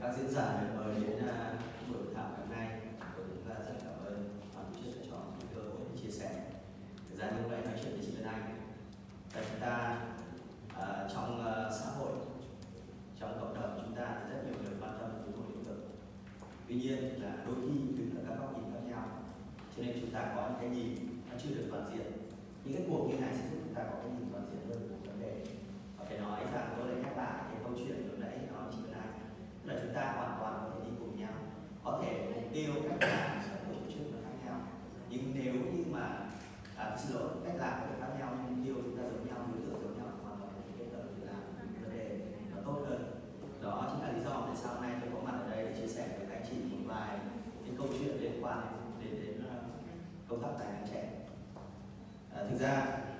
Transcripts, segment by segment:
các diễn giả được mời đến buổi hội thảo ngày hôm nay. Tôi cũng rất cảm ơn ban tổ chức đã cho chúng cơ hội để chia sẻ. Thực ra như vậy nói chuyện với chị Vân Anh, là chúng ta trong xã hội, trong cộng đồng chúng ta rất nhiều người quan tâm đến một lĩnh vực. Tuy nhiên là đôi khi đứng ở các góc nhìn khác nhau, cho nên chúng ta có những cái nhìn nó chưa được toàn diện. Những cái cuộc như này sẽ giúp chúng ta có cái nhìn toàn diện hơn về vấn đề. Và phải nói rằng tôi lại nhắc lại cái câu chuyện lúc nãy nói chị Vân Anh, là chúng ta hoàn toàn có thể đi cùng nhau, có thể mục tiêu cách làm các tổ chức nó khác nhau, nhưng nếu như mà xin lỗi, cách làm có thể khác nhau nhưng mục tiêu chúng ta giống nhau, đối tượng giống nhau, hoàn toàn có thể kết hợp để làm vấn đề nó tốt hơn. Đó chính là lý do tại sao hôm nay tôi có mặt ở đây để chia sẻ với các anh chị một vài cái câu chuyện liên quan đến công tác tài năng trẻ. Thực ra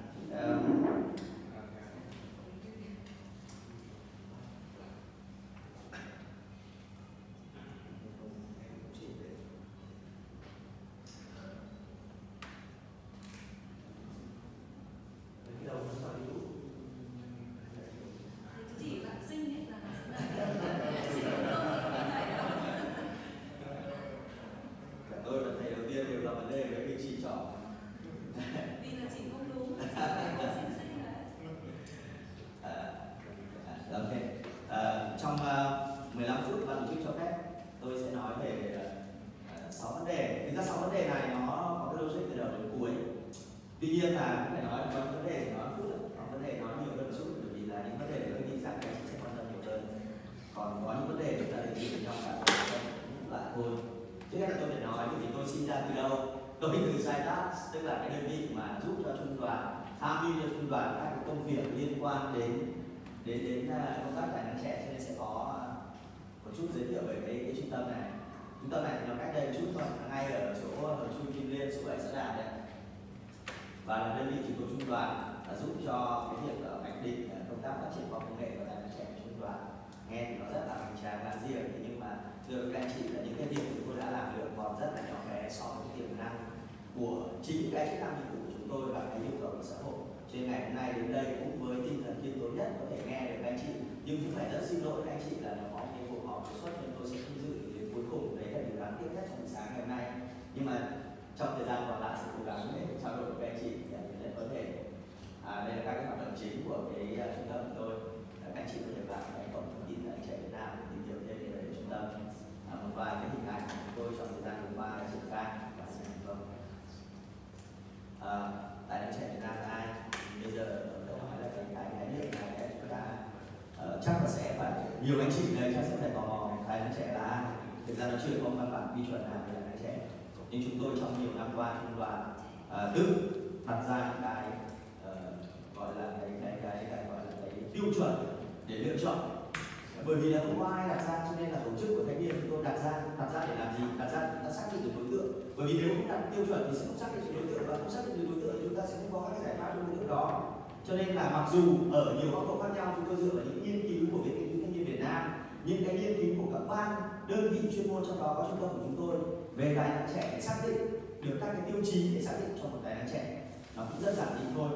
tôi là thầy đầu tiên đều là vấn đề với vị trí chọn. Vì là chị không đúng. Trong 15 phút ban tổ chức cho phép tôi sẽ nói về 6 vấn đề. Thực ra 6 vấn đề này nó có cái logic từ đầu đến cuối. Tuy nhiên là cũng phải nói có vấn đề thì nói phút, có vấn đề nói nhiều hơn chút, bởi vì là những vấn đề tôi nghĩ rằng các chị sẽ quan tâm nhiều hơn. Còn có những vấn đề chúng ta để nghĩ trong cả lại thôi. Trước hết là tôi phải nói vì tôi sinh ra từ đâu. Tôi từ Zytas, tức là cái đơn vị mà giúp cho trung đoàn tham mưu cho trung đoàn các cái công việc liên quan đến công tác tài năng trẻ, cho nên sẽ có một chút giới thiệu về cái trung tâm này. Trung tâm này thì nó cách đây chút thôi, ngay ở chỗ Hầm Chui Kim Liên, số 7 Xã Đà đấy. Và là đơn vị trực thuộc trung đoàn giúp cho cái việc hoạch định công tác phát triển khoa học công nghệ và tài năng trẻ của trung đoàn. Nghe thì nó rất là hoành tráng đáng riêng, nhưng mà thưa các anh chị là những cái việc chúng tôi đã làm được còn rất là nhỏ bé so với tiềm năng của chính cái chức năng nhiệm vụ của chúng tôi và cái yêu cầu của xã hội. Trên ngày hôm nay đến đây cũng với tinh thần khiêm tốn nhất có thể nghe được các anh chị, nhưng cũng phải rất xin lỗi các anh chị là nó có một cái cuộc họp đột xuất nên tôi sẽ không dự đến cuối cùng. Đấy là điều đáng tiếc nhất trong buổi sáng ngày hôm nay. Nhưng mà trong thời gian còn lại sẽ cố gắng để trao đổi với các anh chị để có thể đây là các cái hoạt động chính của cái trung tâm của tôi. Các anh chị có thể vào cái cổng thông tin tại trẻ Việt Nam để tìm hiểu thêm về trung tâm. Một vài cái hình ảnh của chúng tôi trong thời gian vừa qua đã triển khai và sẽ thành công. Tài năng trẻ Việt Nam là ai? Bây giờ tôi hỏi là cái khái niệm này chúng ta chắc là sẽ phải nhiều anh chị đây chắc sẽ phải tò mò tài năng trẻ là ai. Thực ra nó chưa có văn bản quy chuẩn nào về tài năng trẻ, nhưng chúng tôi trong nhiều năm qua trung đoàn tự đặt ra những cái gọi là cái tiêu chuẩn để lựa chọn. Bởi vì là không có ai đặt ra, cho nên là tổ chức của thanh niên chúng tôi đặt ra để làm gì? Đặt ra chúng ta xác định được đối tượng. Bởi vì nếu không đặt tiêu chuẩn thì sẽ không xác định được đối tượng, và không xác định được đối tượng thì chúng ta sẽ không có các giải pháp cho đối tượng đó. Cho nên là mặc dù ở nhiều góc độ khác nhau, chúng tôi dựa vào những nghiên cứu của Viện Nghiên cứu Thanh niên Việt Nam, những cái nghiên cứu của các ban đơn vị chuyên môn, trong đó có trung tâm của chúng tôi về tài năng trẻ, để xác định được các cái tiêu chí để xác định cho một tài năng trẻ. Nó cũng rất giản dị thôi.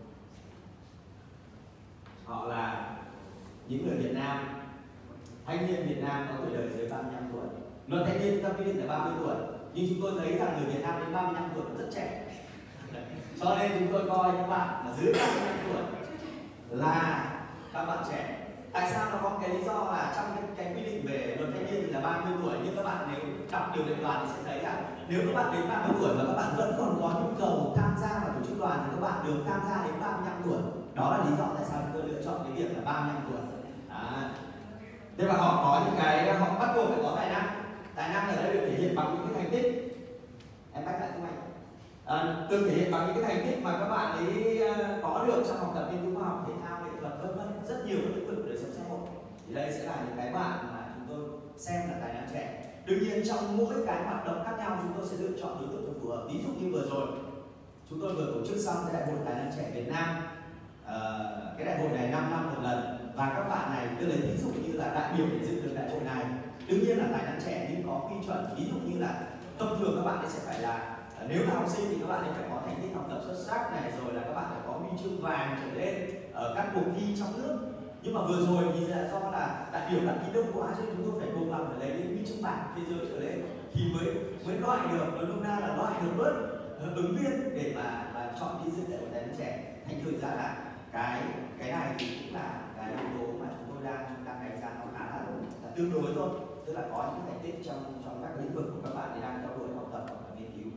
Họ là những người Việt Nam, thanh niên Việt Nam có tuổi đời dưới 35 tuổi. Luật thanh niên chúng ta quy định là 30 tuổi, nhưng chúng tôi thấy rằng người Việt Nam đến 35 tuổi rất trẻ. Cho nên chúng tôi coi những bạn là dưới 35 tuổi là các bạn trẻ. Tại sao nó có cái lý do là trong cái quy định về luật thanh niên thì là 30 tuổi, nhưng các bạn nếu đọc điều lệ đoàn thì sẽ thấy rằng nếu các bạn đến 30 tuổi và các bạn vẫn còn có nhu cầu tham gia vào tổ chức đoàn thì các bạn được tham gia đến 35 tuổi. Đó là lý do tại sao chúng tôi lựa chọn cái việc là 35 tuổi. Thế và họ có những cái, họ bắt buộc phải có tài năng. Tài năng ở đây được thể hiện bằng những cái thành tích. Em bắt lại không anh? Được thể hiện bằng những cái thành tích mà các bạn ấy có được trong học tập, nghiên cứu khoa học, thể thao, nghệ thuật, vân vân, rất nhiều các lĩnh vực của đời sống xã hội. Thì đây sẽ là những cái bạn mà chúng tôi xem là tài năng trẻ. Đương nhiên trong mỗi cái hoạt động khác nhau chúng tôi sẽ lựa chọn đối tượng cho phù hợp. Ví dụ như vừa rồi chúng tôi vừa tổ chức xong cái đại hội tài năng trẻ Việt Nam. Cái đại hội này 5 năm một lần, và các bạn này tôi lấy ví dụ như là đại biểu để dự được đại hội này đương nhiên là tài năng trẻ nhưng có quy chuẩn. Ví dụ như là thông thường các bạn ấy sẽ phải là nếu là học sinh thì các bạn ấy phải có thành tích học tập xuất sắc này, rồi là các bạn phải có huy chương vàng trở lên ở các cuộc thi trong nước. Nhưng mà vừa rồi thì là do là đại biểu đăng ký đông quá cho nên chúng tôi phải buộc lòng phải lấy đến huy chương bạc thế giới trở lên thì mới loại được, nói nôm na là loại được bớt ứng viên để mà chọn đi dự đại hội tài năng trẻ. Thành thử ra là cái này thì cũng là cái yếu tố mà chúng tôi đang đánh giá nó khá là tương đối thôi, tức là có những thành tích trong các lĩnh vực của các bạn thì đang theo đuổi học tập hoặc là nghiên cứu.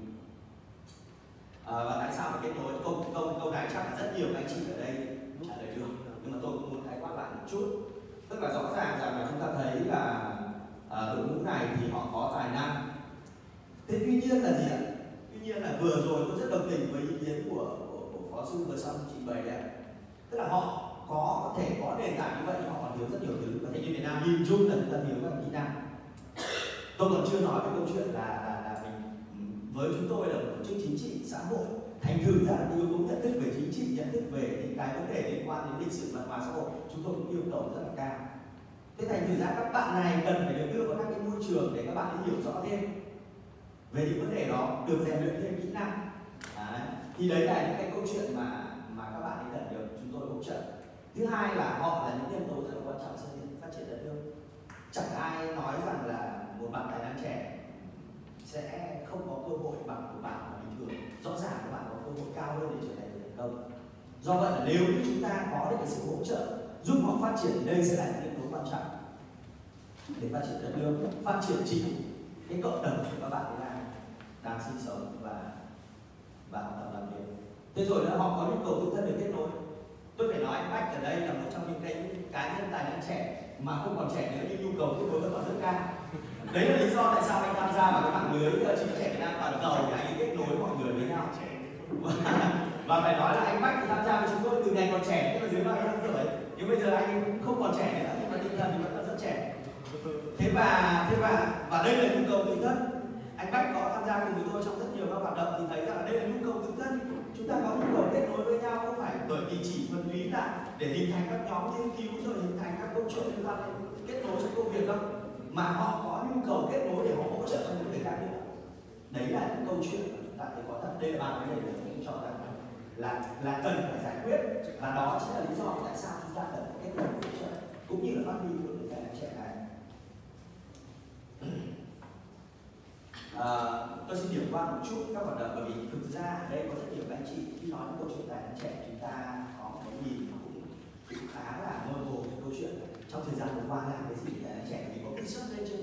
Và tại sao mà kết nối câu này chắc là rất nhiều anh chị ở đây trả lời được, nhưng mà tôi cũng muốn khái quát lại một chút. Tức là rõ ràng rằng là chúng ta thấy là đội ngũ này thì họ có tài năng. Thế tuy nhiên là gì ạ? Tuy nhiên là vừa rồi tôi rất đồng tình với ý kiến của phó sư vừa xong trình bày đấy. Tức là họ có thể có nền tảng như vậy nhưng họ còn thiếu rất nhiều thứ. Và thế như Việt Nam nhìn chung là chúng ta thiếu các kỹ năng. Tôi còn chưa nói về câu chuyện là mình với chúng tôi là một tổ chức chính trị xã hội, thành thử ra là yếu tố nhận thức về chính trị, nhận thức về những cái vấn đề liên quan đến lịch sử văn hóa xã hội chúng tôi cũng yêu cầu rất là cao. Thế thành thử ra các bạn này cần phải được đưa vào các cái môi trường để các bạn hiểu rõ thêm về những vấn đề đó, được rèn luyện thêm kỹ năng. Thì đấy là những cái câu chuyện mà các bạn ấy cần được chúng tôi hỗ trợ. Thứ hai là họ là những nhân tố rất là quan trọng trong phát triển đất nước. Chẳng ai nói rằng là một bạn tài năng trẻ sẽ không có cơ hội bằng của bạn bình thường. Rõ ràng các bạn có cơ hội cao hơn để trở thành người thành công. Do vậy là nếu như chúng ta có được cái sự hỗ trợ giúp họ phát triển thì đây sẽ là những yếu tố quan trọng để phát triển đất nước, phát triển chính cái cộng đồng của các bạn ấy đang sinh sống và học tập làm việc. Thế rồi là họ có nhu cầu tự thân để kết nối. Tôi phải nói anh Bách ở đây là một trong những cái cá nhân tài năng trẻ mà không còn trẻ nữa nhưng nhu cầu kết nối vẫn còn rất cao. Đấy là lý do tại sao anh tham gia vào cái mạng lưới chính trẻ Việt Nam toàn cầu để anh kết nối mọi người với nhau. Và phải nói là anh Bách thì tham gia với chúng tôi từ ngày còn trẻ, tức là dưới 35 tuổi. Nhưng bây giờ anh cũng không còn trẻ nữa, nhưng mà tinh thần thì vẫn còn rất trẻ. Thế và đây là nhu cầu tự thân. Anh Bách có tham gia cùng với tôi trong rất nhiều các hoạt động thì thấy rằng là đây là nhu cầu tự thân. Chúng ta có nhu cầu kết nối với nhau không phải bởi vì chỉ thuần túy là để hình thành các nhóm nghiên cứu rồi hình thành các câu chuyện liên quan đến kết nối trong công việc đâu, mà họ có nhu cầu kết nối để họ hỗ trợ cho những người khác nữa. Đấy là những câu chuyện mà chúng ta thấy có thật. Đây là ba vấn đề mà tôi cho rằng là cần phải giải quyết, và đó chính là lý do tại sao chúng ta cần phải kết nối hỗ trợ cũng như là phát huy của những cái trẻ này. Tôi xin điểm qua một chút các hoạt động, bởi vì thực ra ở đây có rất nhiều anh chị khi nói đến câu chuyện tài năng trẻ chúng ta có một cái nhìn cũng khá là mơ hồ về câu chuyện trong thời gian vừa qua làm cái gì tài năng trẻ, vì có cái xuất lên trên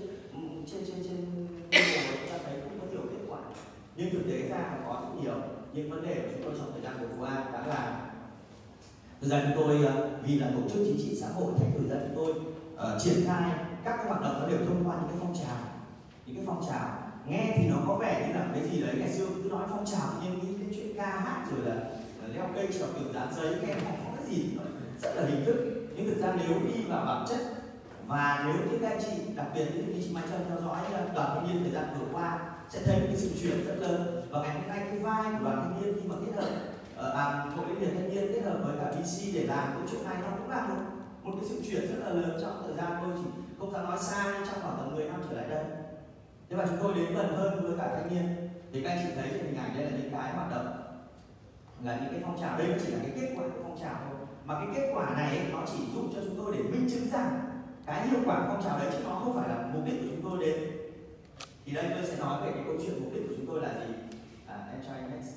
chúng ta thấy cũng có nhiều kết quả, nhưng thực tế ra có rất nhiều những vấn đề của chúng tôi trong thời gian vừa qua đã làm. Thực ra chúng tôi vì là tổ chức chính trị xã hội, thành thử ra chúng tôi triển khai các hoạt động nó đều thông qua những cái phong trào nghe thì nó có vẻ như là cái gì đấy ngày xưa cứ nói phong trào nhưng nghĩ đến chuyện ca hát rồi là leo cây trèo tường dán giấy nghe nó có cái gì rất là hình thức, nhưng thực ra nếu đi vào bản chất và nếu như các anh chị đặc biệt như chị Mai Trân theo dõi đoàn thanh niên thời gian vừa qua sẽ thấy một cái sự chuyển rất lớn. Và ngày hôm nay cái vai của đoàn thanh niên khi mà kết hợp hội liên hiệp thanh niên kết hợp với cả BC để làm câu chuyện này, nó cũng là một cái sự chuyển rất là lớn trong thời gian, tôi chỉ không dám nói sai trong khoảng tầm 10 năm trở lại đây. Thế và chúng tôi đến gần hơn với cả thanh niên thì các anh chị thấy trên hình ảnh đây là những cái hoạt động, là những cái phong trào. Đây chỉ là cái kết quả của phong trào thôi, mà cái kết quả này nó chỉ giúp cho chúng tôi để minh chứng rằng cái hiệu quả phong trào đấy chứ nó không phải là mục đích của chúng tôi đến. Thì đây tôi sẽ nói về cái câu chuyện mục đích của chúng tôi là gì. Em cho anh next.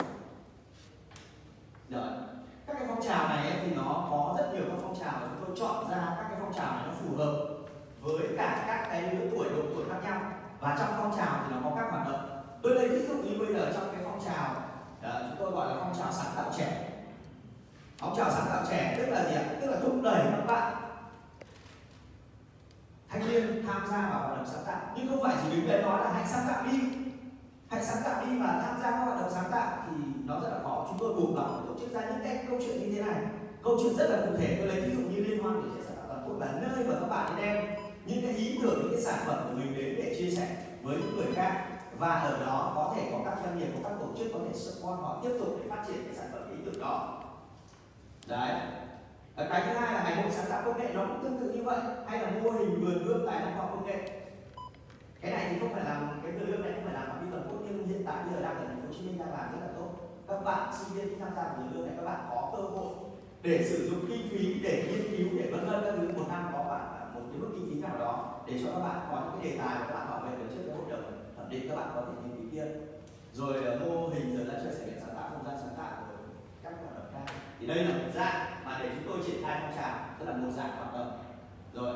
Rồi, các cái phong trào này thì nó có rất nhiều các phong trào, chúng tôi chọn ra các cái phong trào này nó phù hợp với cả các cái lứa tuổi, độ tuổi khác nhau. Và trong phong trào thì nó có các hoạt động. Tôi lấy ví dụ như bây giờ trong cái phong trào chúng tôi gọi là phong trào sáng tạo trẻ. Phong trào sáng tạo trẻ tức là gì ạ? Tức là thúc đẩy các bạn thanh niên tham gia vào hoạt động sáng tạo, nhưng không phải chỉ đứng đấy nói là hãy sáng tạo đi, hãy sáng tạo đi mà tham gia các hoạt động sáng tạo thì nó rất là khó. Chúng tôi buộc lòng tổ chức ra những cái câu chuyện như thế này, câu chuyện rất là cụ thể. Tôi lấy ví dụ như liên hoan tuổi trẻ sáng tạo toàn quốc là nơi mà các bạn đem những cái ý tưởng, những cái sản phẩm của mình đến để chia sẻ với những người khác, và ở đó có thể có các doanh nghiệp, có các tổ chức có thể support họ tiếp tục để phát triển cái sản phẩm, ý tưởng đó. Đấy. Cái thứ hai là ngày hội sáng tạo công nghệ, nó cũng tương tự như vậy, hay là mô hình vườn ươm tài năng khoa học công nghệ. Cái này thì không phải làm, cái vườn ươm này không phải làm phạm vi toàn quốc, nhưng hiện tại bây giờ đang ở thành phố Hồ Chí Minh đang làm rất là tốt. Các bạn sinh viên khi tham gia vườn ươm này, các bạn có cơ hội để sử dụng kinh phí để nghiên cứu để vân vân các thứ. Một năm có khoảng một cái mức kinh phí nào đó để cho các bạn có những cái đề tài mà các bạn bảo vệ được trước cái hội đồng thẩm định, các bạn có thể nghiên cứu tiếp. Rồi mô hình, rồi là chia sẻ sáng tạo, không gian sáng tạo, rồi các hoạt động khác. Thì đây là một dạng mà để chúng tôi triển khai phong trào, tức là một dạng hoạt động. Rồi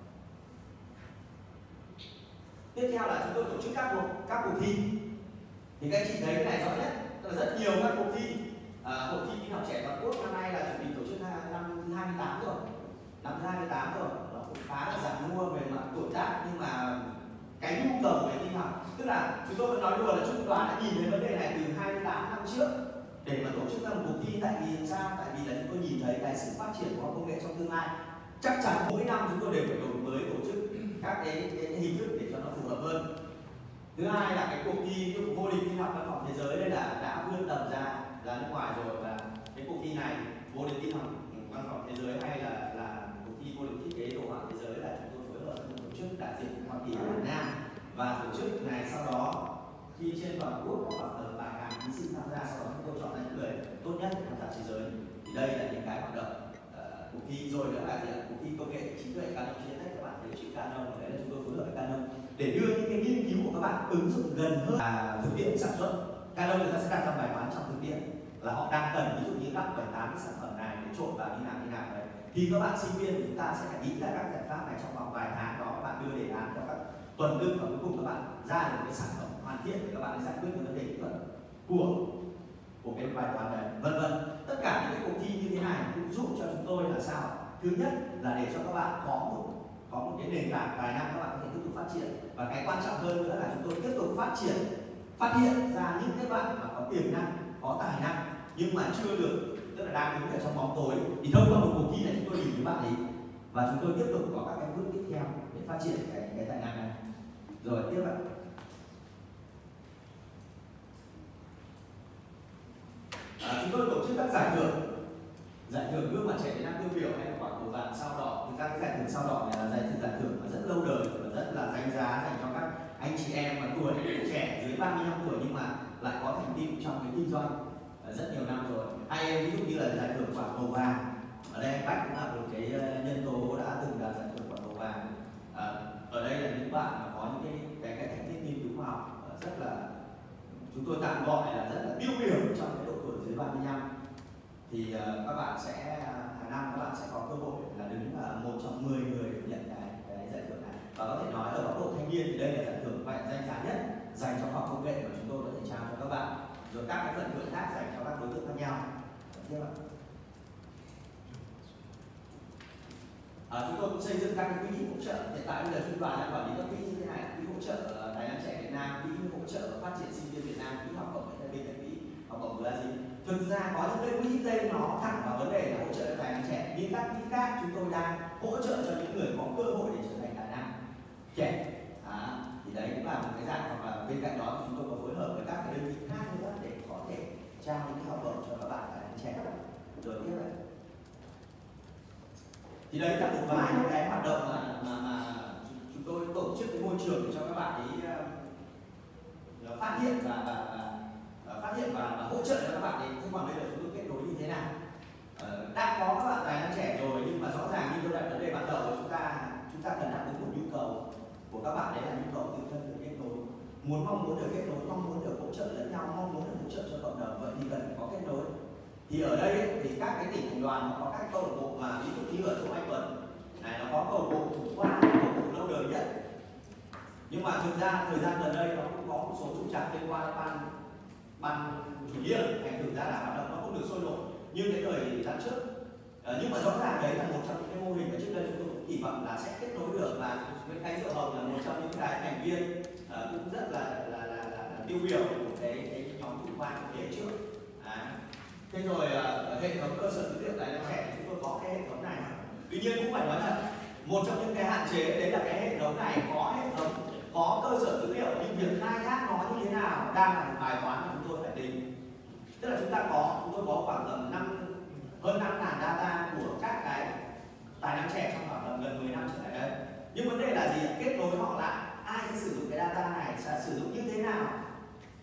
tiếp theo là chúng tôi tổ chức các cuộc thi. Thì các anh chị thấy cái này rõ nhất, tức là rất nhiều các cuộc thi. Hội thi tin học trẻ toàn quốc năm nay là chuẩn bị tổ chức năm thứ 28 rồi, năm thứ 28 rồi. Nó cũng khá là giản mua về mặt tuổi tác, nhưng mà cái nhu cầu về tin học, tức là chúng tôi vẫn nói đùa là Trung Đoàn đã nhìn thấy vấn đề này từ 28 năm trước để mà tổ chức ra một cuộc thi. Tại vì sao? Tại vì là chúng tôi nhìn thấy cái sự phát triển của công nghệ trong tương lai. Chắc chắn mỗi năm chúng tôi đều phải đổi mới tổ chức các cái hình thức để cho nó phù hợp hơn. Thứ hai là cái cuộc thi vô địch tin học văn phòng thế giới, đây là đã vươn tầm ra nước ngoài rồi. Và cái cuộc thi này, vô địch tin học văn phòng thế giới hay là cuộc thi vô địch thiết kế đồ họa thế giới, là chúng tôi phối hợp với tổ chức đại diện Hoa Kỳ ở Việt Nam. Và tổ chức này sau đó khi trên toàn quốc có khoảng vài ngàn thí sinh tham gia, sau đó chúng tôi chọn ra những người tốt nhất để tham gia thế giới. Thì đây là những cái hoạt động cuộc thi. Rồi nữa là cuộc thi công nghệ trí tuệ Canon GTech, các bạn thấy chữ Canon, đấy là chúng tôi phối hợp với Canon để đưa những cái nghiên cứu của các bạn ứng dụng gần hơn thực tiễn sản xuất. Canon người ta sẽ đặt ra bài toán trong thực tiễn là họ đang cần ví dụ như lắp 7-8 cái sản phẩm này để trộn vào như nào đấy. Thì các bạn sinh viên của chúng ta sẽ phải nghĩ ra các giải pháp này trong vòng vài tháng đó, các bạn đưa đề án cho các tuần lương và cuối cùng các bạn ra được cái sản phẩm hoàn thiện để các bạn giải quyết cái vấn đề kỹ thuật của cái bài toán đấy, vân vân. Tất cả những cái cuộc thi như thế này cũng giúp cho chúng tôi là sao? Thứ nhất là để cho các bạn có một cái nền tảng vài năm các bạn có thể tiếp tục phát triển, và cái quan trọng hơn nữa là chúng tôi tiếp tục phát hiện ra những cái bạn mà có tiềm năng, có tài năng nhưng mà chưa được, tức là đang đứng ở trong bóng tối, thì thông qua một cuộc thi này chúng tôi nhìn thấy bạn ấy và chúng tôi tiếp tục có các cái bước tiếp theo để phát triển cái tài năng này. Rồi tiếp ạ. Chúng tôi tổ chức các giải thưởng gương mặt trẻ Việt Nam tiêu biểu hay là quả cầu vàng sao đỏ. Thực ra cái giải thưởng sao đỏ này là giải thưởng mà rất lâu đời và rất là danh giá dành cho các anh chị em mà tuổi trẻ dưới 35 tuổi nhưng mà lại có thành tựu trong cái kinh doanh rất nhiều năm rồi. Hay ví dụ như là giải thưởng quả cầu vàng, ở đây anh Bách cũng là một cái nhân tố đã từng đạt giải thưởng quả cầu vàng. Ở đây là những bạn mà có những cái thành tích nghiên cứu khoa học rất là, chúng tôi tạm gọi là rất là tiêu biểu trong cái độ tuổi dưới 35. Thì các bạn sẽ hàng năm các bạn sẽ có cơ hội là đứng một trong 10 người được nhận cái giải thưởng này. Và có thể nói ở góc độ thanh niên thì đây là giải thưởng danh giá nhất dành cho khoa học công nghệ mà chúng tôi có thể trao cho các bạn. Rồi các cái phần thưởng khác dành cho các đối tượng khác nhau. Tiếp ạ. Chúng tôi cũng xây dựng các cái quỹ hỗ trợ. Hiện tại bây giờ Trung Đoàn đang quản lý các quỹ như thế này: quỹ hỗ trợ tài năng trẻ Việt Nam, quỹ hỗ trợ phát triển sinh viên Việt Nam, quỹ học bổng quỹ học bổng Brazil. Thực ra có những cái quỹ tên nó thẳng vào vấn đề là hỗ trợ tài năng trẻ, nhưng các quỹ khác chúng tôi đang hỗ trợ cho những người có cơ hội để trở thành tài năng trẻ. Thì đấy cũng là một cái dạng, hoặc là bên cạnh đó thì chúng tôi có phối hợp với các cái đơn vị khác nữa để có thể trao những học bổng cho các bạn tài năng trẻ. Rồi tiếp đấy. Thì đấy là một vài những cái hoạt động mà chúng tôi tổ chức cái môi trường để cho các bạn ấy phát hiện và hỗ trợ cho các bạn ấy. Thế còn bây giờ chúng tôi kết nối như thế nào? Đã có các bạn tài năng trẻ rồi, nhưng mà rõ ràng như tôi đặt vấn đề ban đầu, chúng ta cần đáp ứng một nhu cầu của các bạn, đấy là nhu cầu tự thân được kết nối, mong muốn được kết nối, mong muốn được hỗ trợ lẫn nhau, mong muốn được hỗ trợ cho cộng đồng. Vậy thì cần phải có kết nối. Thì ở đây thì các cái tỉnh thành đoàn nó có các câu lạc bộ, mà ví dụ như ở chỗ anh Tuấn này nó có câu lạc bộ thủ khoa, câu lạc bộ lâu đời nhất. Nhưng mà thực ra thời gian gần đây nó cũng có một số trục trặc liên quan đến ban chủ nhiệm, thành thử ra là hoạt động nó không được sôi nổi như cái thời gian trước. Nhưng mà rõ ràng đấy là một trong những cái mô hình mà trước đây chúng tôi cũng kỳ vọng là sẽ kết nối được, và Nguyễn Khánh Diệu Hồng là một trong những cái thành viên cũng rất là tiêu biểu của cái nhóm thủ khoa của thế hệ trước. Thế rồi hệ thống cơ sở dữ liệu tài năng trẻ chúng tôi có cái hệ thống này. Tuy nhiên cũng phải nói là một trong những cái hạn chế đấy là cái hệ thống này có hệ thống, có cơ sở dữ liệu, nhưng việc khai thác nó như thế nào đang là một bài toán mà chúng tôi phải tính. Tức là chúng tôi có khoảng tầm hơn 5.000 data của các cái tài năng trẻ trong khoảng tầm gần 10 năm trở lại đây. Nhưng vấn đề là gì? Kết nối họ lại, ai sẽ sử dụng cái data này, sẽ sử dụng như thế nào?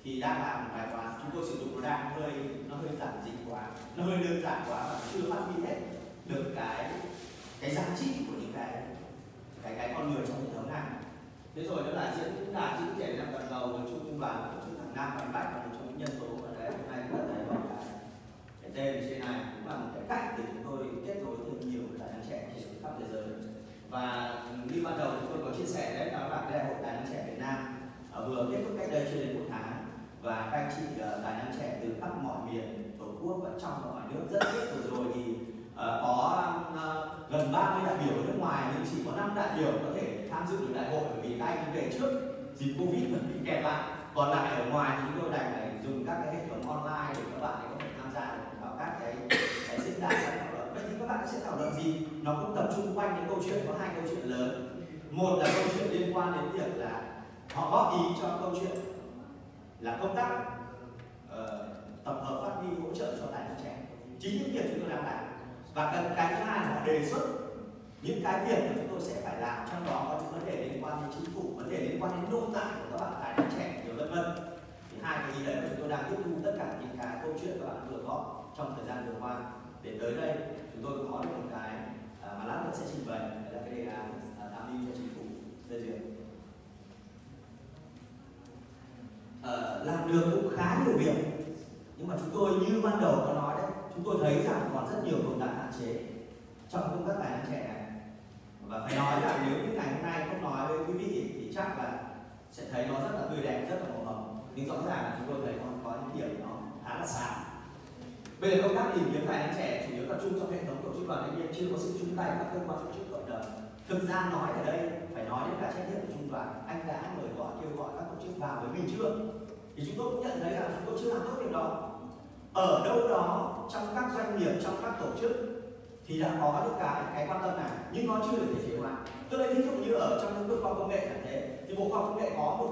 thì đang làm một bài toán chúng tôi sử dụng nó hơi giản dị quá, nó hơi đơn giản quá và chưa phát huy hết được cái giá trị của những cái con người trong hệ thống này. Thế rồi đó là diễn đàn chữ trẻ năm toàn cầu với trung ương đoàn tổ chức hàng năm Mạnh Bách là một trong những nhân tố ở đấy. Hôm nay chúng ta thấy cái tên trên này cũng là một cái cách để chúng tôi kết nối thêm nhiều tài năng trẻ trên khắp thế giới. Và như ban đầu chúng tôi có chia sẻ đấy, đó là cái đại hội tài năng trẻ Việt Nam vừa kết thúc cách đây chưa đến 1 tháng, và các anh chị tài năng trẻ từ khắp mọi miền tổ quốc và trong và ngoài nước. Rất tiếc vừa rồi thì có gần 30 đại biểu ở nước ngoài nhưng chỉ có 5 đại biểu có thể tham dự được đại hội, bởi vì các anh về trước dịp Covid vẫn bị kẹt lại. Còn lại ở ngoài thì chúng tôi đành phải dùng các cái hệ thống online để các bạn có thể tham gia được vào các cái diễn đàn thảo luận. Vậy thì các bạn sẽ thảo luận gì? Nó cũng tập trung quanh những câu chuyện, có 2 câu chuyện lớn. Một là câu chuyện liên quan đến việc là họ góp ý cho câu chuyện là công tác tập hợp, phát huy, hỗ trợ cho tài năng trẻ, chính những việc chúng tôi đang làm. Và cái thứ hai là họ đề xuất những cái việc mà chúng tôi sẽ phải làm, trong đó có những vấn đề liên quan đến chính phủ, vấn đề liên quan đến nội tại của các bạn tài năng trẻ, nhiều vân vân. Thì 2 cái ý đấy mà chúng tôi đang tiếp thu tất cả những cái câu chuyện các bạn vừa góp trong thời gian vừa qua, để tới đây chúng tôi có được một cái mà lát nữa sẽ trình bày, đấy là cái đề án tham mưu cho chính phủ phê duyệt. Làm được cũng khá nhiều việc, nhưng mà chúng tôi như ban đầu có nói đấy, chúng tôi thấy rằng còn rất nhiều tồn tại hạn chế trong công tác tài năng trẻ này. Và phải nói rằng nếu như ngày hôm nay không nói với quý vị thì chắc là sẽ thấy nó rất là tươi đẹp, rất là màu hồng, nhưng rõ ràng là chúng tôi thấy còn có những điểm nó khá là sáng. Bây giờ công tác tìm kiếm tài năng trẻ chủ yếu tập trung trong hệ thống tổ chức đoàn thanh niên, chưa có sự chung tay của các cơ quan tổ chức cộng đồng. Thực ra nói ở đây phải nói đến cả trách nhiệm của trung đoàn. Anh đã mời gọi, kêu gọi các tổ chức vào với mình chưa? Thì chúng tôi cũng nhận thấy rằng chúng tôi chưa làm tốt điều đó. Ở đâu đó trong các doanh nghiệp, trong các tổ chức thì đã có những cái quan tâm này, nhưng nó chưa được thể chế hóa. Tôi lấy ví dụ như ở trong lĩnh vực khoa học công nghệ là thế, thì Bộ Khoa học Công nghệ có một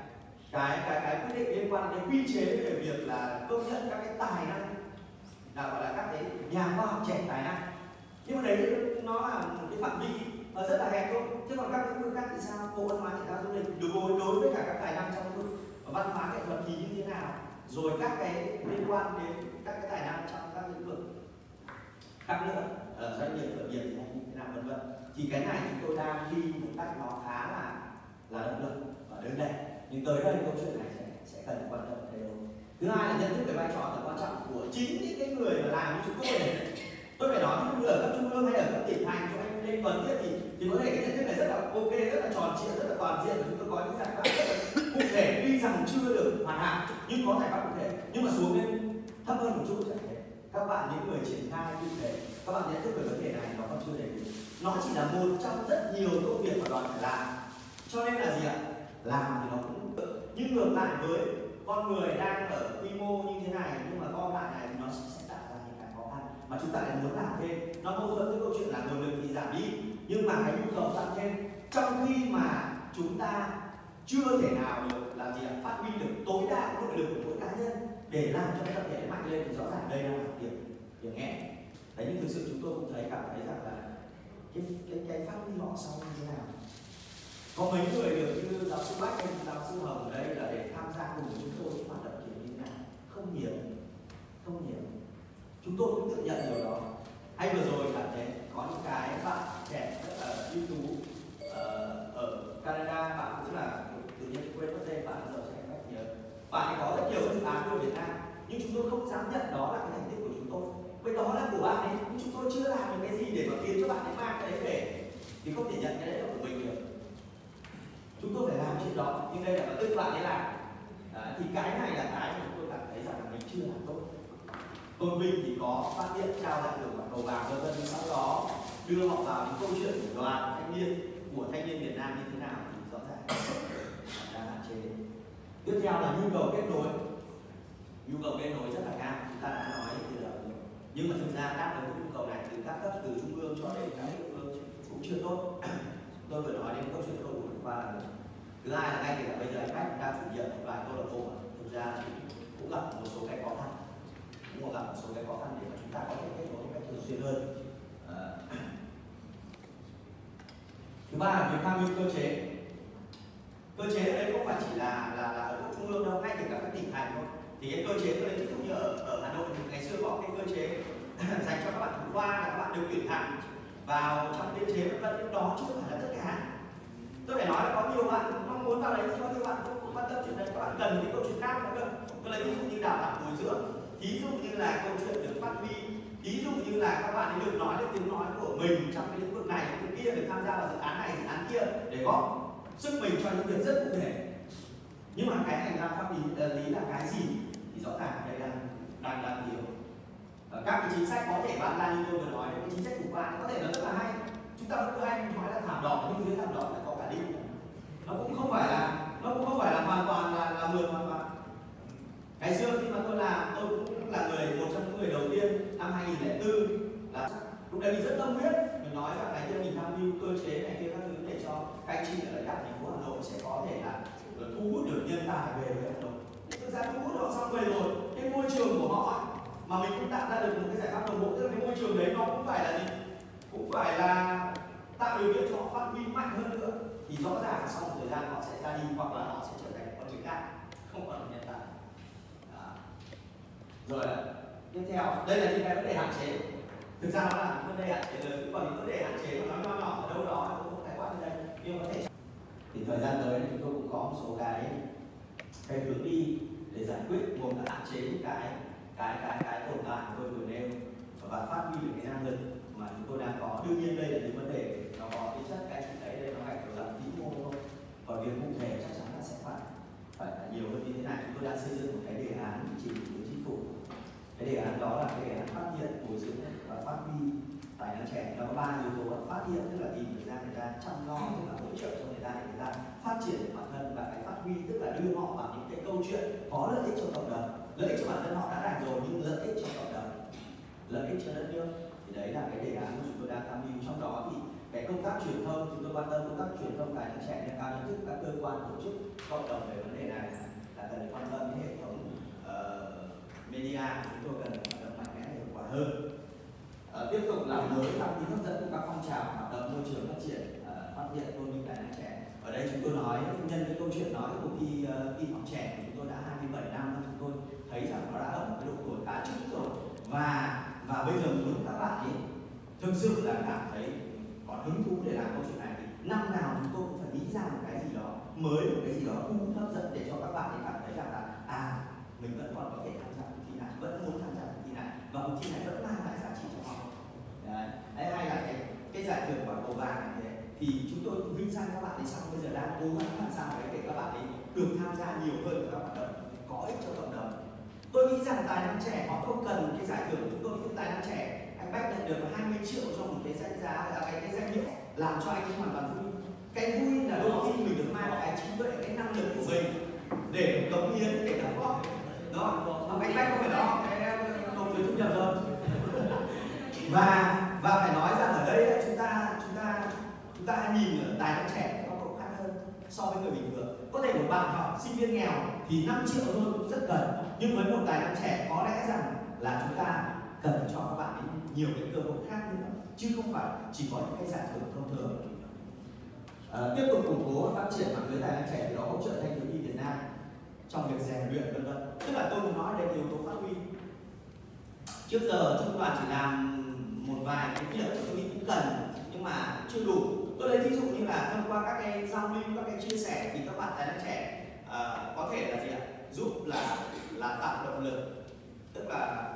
cái quyết định liên quan đến quy chế về việc là công nhận các cái tài năng, là gọi là các cái nhà khoa học trẻ tài năng. Nhưng mà đấy nó là một cái phạm vi rất là hẹp thôi. Chứ còn các lĩnh vực khác thì sao? Bộ Văn hóa Thể thao Du lịch đối với cả các tài năng trong lĩnh vực văn hóa nghệ thuật thì như thế nào? Rồi các cái liên quan đến các cái tài năng trong các lĩnh vực khác nữa, doanh nghiệp khởi nghiệp thì như thế nào vân vân. Thì cái này chúng tôi đang đi một cách nó khá là động lực và đơn giản. Nhưng tới đây câu chuyện này sẽ cần quan tâm thay đổi. Thứ hai là nhận thức về vai trò tầm quan trọng của chính những cái người mà làm như chúng tôi này. Tôi phải nói những người ở cấp trung ương hay ở cấp tỉnh thành cho anh lên vấn thiết thì có thể cái nhận thức này rất là ok, rất là tròn trịa, rất là toàn diện, và chúng tôi có những giải pháp rất là cụ thể, tuy rằng chưa được hoàn hảo nhưng có giải pháp cụ thể. Nhưng mà xuống lên thấp hơn một chút chẳng thế, các bạn những người triển khai cụ thể, các bạn nhận thức về vấn đề này nó còn chưa đầy đủ. Nó chỉ là một trong rất nhiều công việc mà đoàn phải làm. Cho nên là gì ạ? Làm thì nó cũng được. Nhưng ngược lại với con người đang ở quy mô như thế này, nhưng mà gom lại này thì nó sẽ tạo ra những cái khó khăn mà chúng ta lại muốn làm thêm. Nó mâu thuẫn với câu chuyện là nguồn lực thì giảm đi, nhưng mà cái nhu cầu tăng thêm, trong khi mà chúng ta chưa thể nào được là gì ạ? Phát huy được tối đa nội lực của mỗi cá nhân để làm cho tập thể mạnh lên, thì rõ ràng đây là một điểm nghẽn. Đấy, nhưng thực sự chúng tôi cũng cảm thấy rằng là cái phát huy họ sau như thế nào. Có mấy người được như giáo sư Bách hay giáo sư Hồng ở đây là để tham gia cùng chúng tôi những hoạt động kiểu như thế này? Không nhiều. Chúng tôi cũng tự nhận điều đó. Hay vừa rồi cảm thấy có những cái bạn trẻ rất là ưu tú ở Canada, bạn cũng là tự nhiên quên mất tên bạn giờ sẽ cách nhớ. Bạn ấy có rất nhiều dự án ở Việt Nam, nhưng chúng tôi không dám nhận đó là cái thành tích của chúng tôi. Vậy đó là của bạn ấy, nhưng chúng tôi chưa làm được cái gì để mà khiến cho bạn ấy mang cái đấy về, thì không thể nhận cái đấy là của mình được. Chúng tôi phải làm chuyện đó, nhưng đây là tự bạn ấy làm. Thì cái này là cái mà chúng tôi cảm thấy rằng là mình chưa làm tốt. Tôn vinh thì có phát hiện trao giải thưởng bằng cầu vàng vân vân, sau đó đưa họ vào những câu chuyện của đoàn thanh niên Việt Nam như thế nào thì rõ ràng đang hạn chế. Tiếp theo là nhu cầu kết nối rất là cao, chúng ta đã nói từ đầu rồi. Nhưng mà thực ra đáp ứng nhu cầu này từ các cấp, từ trung ương cho đến các địa phương cũng chưa tốt. Tôi vừa nói đến câu chuyện câu lạc bộ là thứ hai là ngay kể cả bây giờ anh Bách đang chủ nhiệm một vài câu lạc bộ, thực ra thì cũng gặp một số cái khó khăn, để mà chúng ta có thể kết nối một cách thường xuyên hơn. Thứ ba là việc tham mưu cơ chế. Cơ chế ở đây không phải chỉ là ở cấp trung ương đâu, ngay cả các tỉnh thành thôi. Thì cái cơ chế ở đây ví dụ như ở Hà Nội thì ngày xưa có cái cơ chế dành cho các bạn thủ khoa là các bạn được tuyển thẳng vào trong biên chế vân vân, nhưng đó chưa phải là tất cả. Tôi phải nói là có nhiều bạn mong muốn vào đấy, nhưng có nhiều bạn cũng quan tâm chuyện đấy, các bạn cần những câu chuyện khác nữa cơ. Tôi lấy ví dụ như đào tạo bồi dưỡng, ví dụ như là câu chuyện được phát huy, ví dụ như là các bạn ấy được nói được tiếng nói của mình trong cái lĩnh vực này, lĩnh vực kia, được tham gia vào dự án này, dự án kia để góp sức mình cho những việc rất cụ thể. Nhưng mà cái hành lang pháp lý là cái gì thì rõ ràng đây đang thiếu. Các cái chính sách có thể ban ra như tôi vừa nói, cái chính sách chủ quan có thể nó rất là hay, chúng ta vẫn cứ hay nói là thảm đỏ, nhưng dưới thảm đỏ là có cả đinh. Nó cũng không phải là hoàn toàn là mượt hoàn toàn. Ngày xưa khi mà tôi làm, tôi cũng là một trong những người đầu tiên năm 2004 là lúc đấy mình rất tâm huyết, mình nói rằng cái kia mình tham mưu cơ chế này kia các thứ để cho các anh chị ở lãnh đạo thành phố Hà Nội sẽ có thể là thu hút được nhân tài về với Hà Nội. Thực ra thu hút họ xong về rồi, cái môi trường của họ mà mình cũng tạo ra được một cái giải pháp đồng bộ, tức là cái môi trường đấy nó cũng phải là gì? Cũng phải là tạo điều kiện cho họ phát huy mạnh hơn nữa. Thì rõ ràng là sau một thời gian họ sẽ ra đi hoặc là họ sẽ trở thành con người khác, không còn là nhân tài. Rồi tiếp theo, đây là những cái vấn đề hạn chế. Thực ra nó là những vấn đề hạn chế lớn, còn những vấn đề hạn chế mà nó nho nhỏ ở đâu đó tôi không khái quát như đây, nhưng có thể. Thì thời gian tới chúng tôi cũng có một số cái hướng đi để giải quyết, một là hạn chế những cái tồn tại tôi vừa nêu và phát huy được cái năng lực mà chúng tôi đang có. Đương nhiên đây là những vấn đề nó có tính chất cái chị thấy đây nó phải ở dạng vĩ mô thôi, còn việc cụ thể chắc chắn là sẽ phải nhiều hơn như thế này. Chúng tôi đang xây dựng một cái đề án trình với chính phủ. Cái đề án đó là cái đề án phát hiện, bồi dưỡng và phát huy tài năng trẻ. Nó có 3 yếu tố là phát hiện, tức là tìm người ta chăm lo, tức là hỗ trợ cho người ta để người ta phát triển bản thân, và cái phát huy tức là đưa họ vào những cái câu chuyện có lợi ích cho cộng đồng. Lợi ích cho bản thân họ đã đạt rồi, nhưng lợi ích cho cộng đồng, lợi ích cho đất nước. Thì đấy là cái đề án của chúng tôi đang tham mưu. Trong đó thì cái công tác truyền thông, chúng tôi quan tâm công tác truyền thông tài năng trẻ, nâng cao nhận thức các cơ quan tổ chức cộng đồng về vấn đề này là cần quan tâm đến hệ thống media. Chúng tôi cần hoạt động mạnh mẽ hiệu quả hơn. Tiếp tục làm mới tăng tính hấp dẫn của các phong trào hoạt động môi trường phát triển, phát hiện tôn vinh tài năng trẻ. Ở đây chúng tôi nói nhân cái câu chuyện nói cuộc thi tin học trẻ của chúng tôi đã 27 năm, chúng tôi thấy rằng nó đã ở một cái độ tuổi khá chín rồi, và bây giờ muốn các bạn ấy thực sự là cảm thấy có hứng thú để làm câu chuyện này, thì năm nào chúng tôi cũng phải nghĩ ra một cái gì đó mới, một cái gì đó thu hút hấp dẫn để cho các bạn ấy cảm thấy rằng là mình vẫn còn có thể tham gia cuộc thi này, vẫn muốn tham gia cuộc thi này, và cuộc thi này vẫn mang lại giá trị cho họ. Đấy, hay là cái giải thưởng quả cầu vàng này thế, thì chúng tôi cũng vinh danh các bạn ấy, xong bây giờ đang cố gắng làm sao đấy để các bạn ấy được tham gia nhiều hơn vào các hoạt động có ích cho cộng đồng. Tôi nghĩ rằng tài năng trẻ họ không cần cái giải thưởng của chúng tôi. Những tài năng trẻ, anh Bách nhận được 20 triệu trong một cái danh giá, cái danh hiệu làm cho anh ấy hoàn toàn vui. Cái vui là đôi khi mình được mang cái trí tuệ, cái năng lực của mình để cống hiến, để đóng góp. Đó, anh Bách không phải đó, cái công việc thu nhập rồi. Và phải nói rằng ở đây chúng ta hay nhìn ở tài năng trẻ nó cũng khác hơn so với người bình thường. Có thể một bạn học sinh viên nghèo thì 5 triệu thôi cũng rất cần, nhưng với một tài năng trẻ có lẽ rằng là chúng ta cần cho các bạn ấy nhiều cái cơ hội khác nữa, chứ không phải chỉ có những cái giải thưởng thông thường. Tiếp tục củng cố và phát triển mạng lưới tài năng trẻ, thì đó hỗ trợ thanh thiếu nhi Việt Nam trong việc rèn luyện vân vân. Tức là tôi muốn nói đến yếu tố phát huy. Trước giờ trung đoàn chỉ làm một vài cái việc tôi nghĩ cũng cần, nhưng mà chưa đủ. Tôi lấy ví dụ như là thông qua các cái giao lưu, các cái chia sẻ, thì các bạn tài năng trẻ có thể là gì ạ? Giúp là tạo động lực, tức là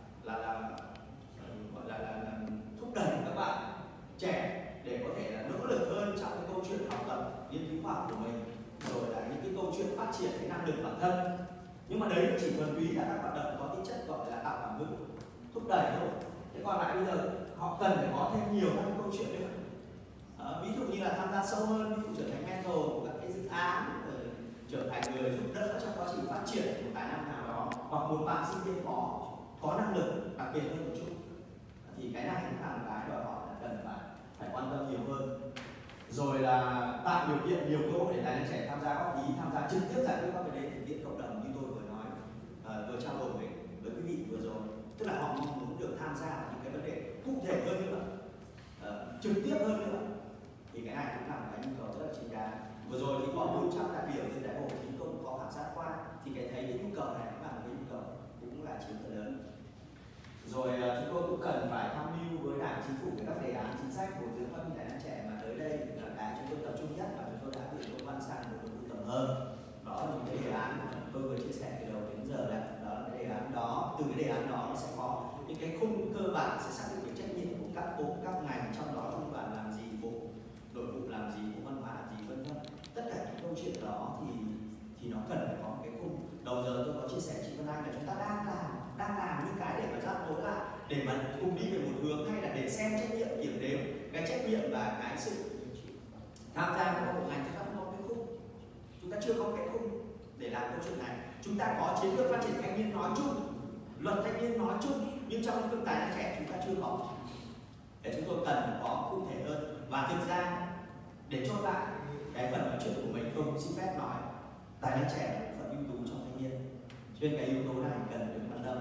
gọi là thúc đẩy các bạn trẻ để có thể là nỗ lực hơn trong cái câu chuyện học tập, nghiên cứu khoa học của mình, rồi là những cái câu chuyện phát triển cái năng lực bản thân. Nhưng mà đấy chỉ thuần túy là các hoạt động có tính chất gọi là tạo cảm hứng, thúc đẩy thôi. Thế còn lại bây giờ họ cần phải có thêm nhiều các câu chuyện nữa. Ví dụ như là tham gia sâu hơn, ví dụ trở thành mentor của các cái dự án, trở thành người giúp đỡ trong quá trình phát triển một tài năng nào đó, hoặc một bạn sinh viên có năng lực đặc biệt hơn một chút, thì cái này cũng là một cái đòi hỏi là cần phải quan tâm nhiều hơn. Rồi là tạo điều kiện nhiều cơ hội để tài năng trẻ tham gia góp ý, tham gia trực tiếp giải quyết các vấn đề thực tiễn cộng đồng như tôi vừa nói, vừa trao đổi với quý vị vừa rồi. Tức là họ mong muốn được tham gia vào những cái vấn đề cụ thể hơn nữa, trực tiếp hơn nữa, thì cái này cũng là một cái nhu cầu rất là chính đáng. giá. Vừa rồi thì có 400 đại biểu trên đại hội, chúng tôi cũng có khảo sát qua thì thấy cái nhu cầu này cũng là một cái nhu cầu cũng là chiếm phần lớn. Rồi chúng tôi cũng cần phải tham mưu với Đảng, Chính phủ về các đề án chính sách bồi dưỡng phát huy tài năng trẻ, mà tới đây là cái chúng tôi tập trung nhất và chúng tôi đã gửi công văn sang Bộ Nội vụ tổng hợp. Đó là những cái đề án mà tôi vừa chia sẻ từ đầu đến giờ đấy. Đó là cái đề án đó, từ cái đề án đó nó sẽ có những cái khung cơ bản sẽ xác định cái trách nhiệm của các bộ, các ngành, trong đó công đoàn làm gì, Bộ Nội vụ làm gì, Bộ Văn hóa làm gì, vân vân. Tất cả những câu chuyện đó thì nó cần phải có một cái khung. Đầu giờ tôi có chia sẻ chị Vân Anh là chúng ta đang làm những cái để mà ráp nối lại, để mà cùng đi về một hướng, hay là để xem trách nhiệm, kiểm đếm cái trách nhiệm và cái sự tham gia của các bộ ngành. Chúng ta không có cái khung, chúng ta chưa có cái khung để làm câu chuyện này. Chúng ta có chiến lược phát triển thanh niên nói chung, luật thanh niên nói chung, nhưng trong lĩnh vực tài năng trẻ chúng ta chưa có. Để chúng tôi cần có cụ thể hơn. Và thực ra để chốt lại cái phần nói chuyện của mình, tôi cũng xin phép nói tài năng trẻ là một phần ưu tú trong thanh niên, cho nên cái yếu tố này cần được quan tâm.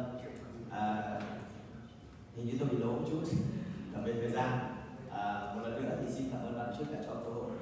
Hình như tôi bị lố một chút về thời gian. Một lần nữa thì xin cảm ơn ban tổ chức đã cho cơ hội